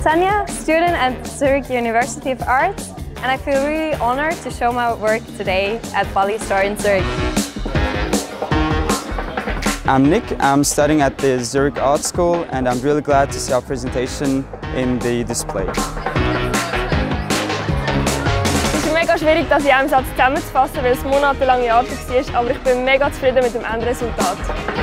Tanya, student at Zurich University of Arts, and I feel really honored to show my work today at Bally-Store in Zurich. I'm Nick, I'm studying at the Zurich Art School and I'm really glad to see our presentation in the display. Es ist mega schwierig, das in einem Satz zusammenzufassen, weil es monatelang in Arbeit war, aber ich bin mega zufrieden mit dem Endresultat.